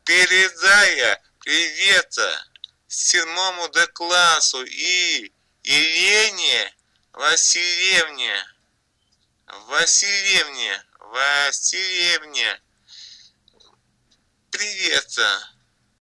Передая привет седьмому Д классу и Елене Васильевне. Васильевне. Привет.